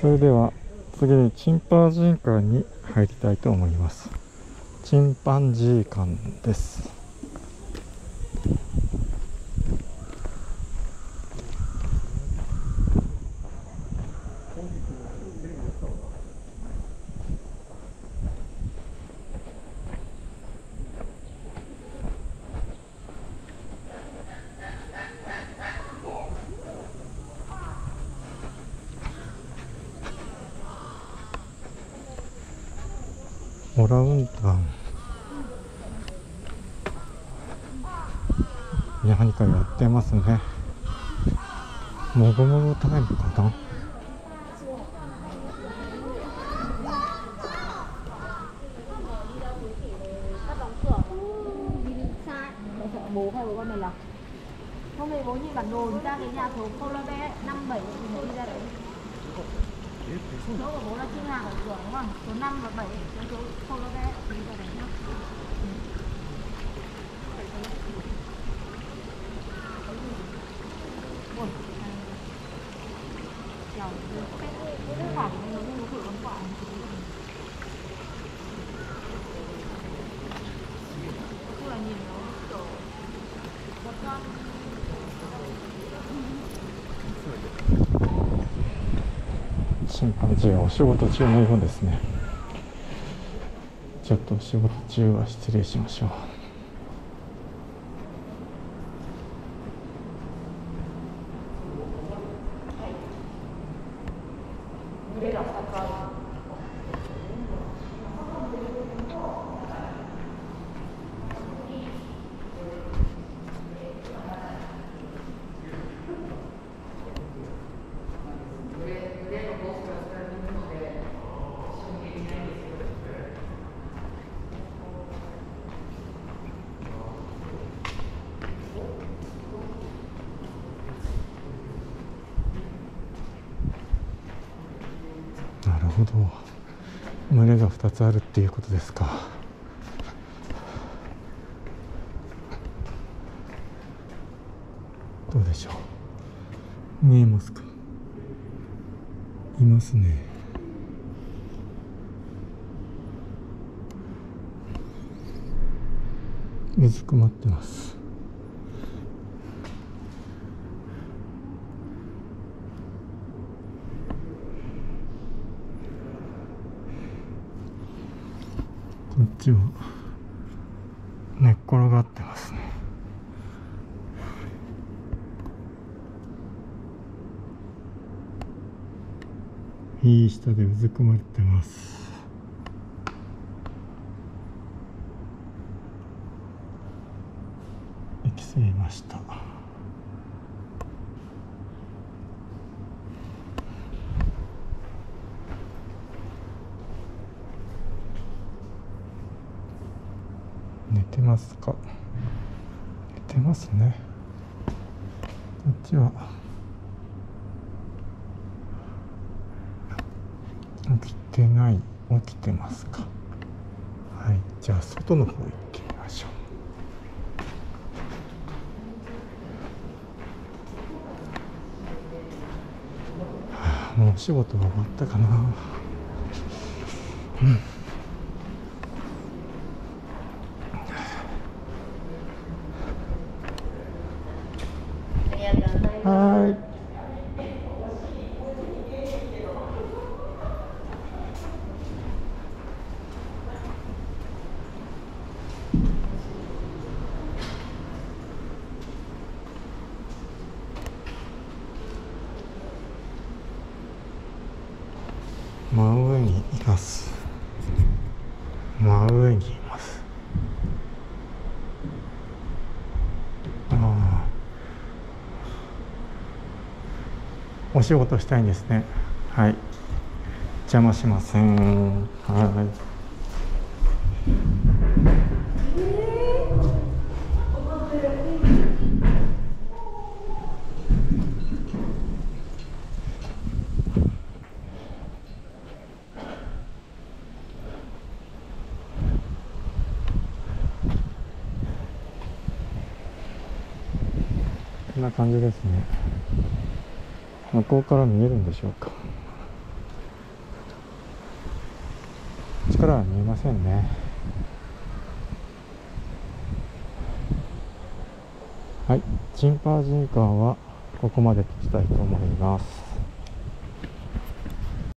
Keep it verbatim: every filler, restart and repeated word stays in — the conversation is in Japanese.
それでは次にチンパンジー館に入りたいと思います。チンパンジー館です。オランウータン、何かやってますね。もぐもぐタイムかな。 bố hay bố con mày là hôm nay bố nhìn bản đồ ra cái nhà số Cola Bé năm bảy thì bố đi ra đấy. Chỗ của bố là Trương Hàng ở cửa đúng không? Số năm và bảy là chỗ Cola Bé đi ra đấy nhá. Ôi, chào cái khoảng nó như thử con quả. Chứ là nhìn nó kiểu một con. チンパンジーはお仕事中のようですね。ちょっとお仕事中は失礼しましょう。なるほど、群れがふたつあるっていうことですか。どうでしょう、見えますか。いますね。うずくまってます。こっちは寝っ転がってますね。いい下でうずくまってます。行き過ぎました。寝てますか。寝てますね。こっちは起きてない。起きてますか。はい、じゃあ外の方行ってみましょう。はあ、もうお仕事が終わったかな。うん。はい。真上にいます。真上にいます。ああ、お仕事したいんですね。はい、邪魔しません。はい。こんな感じですね。向こうから見えるんでしょうか。 っちからは見えませんね。はい、チンパンジー館はここまでとしたいと思います。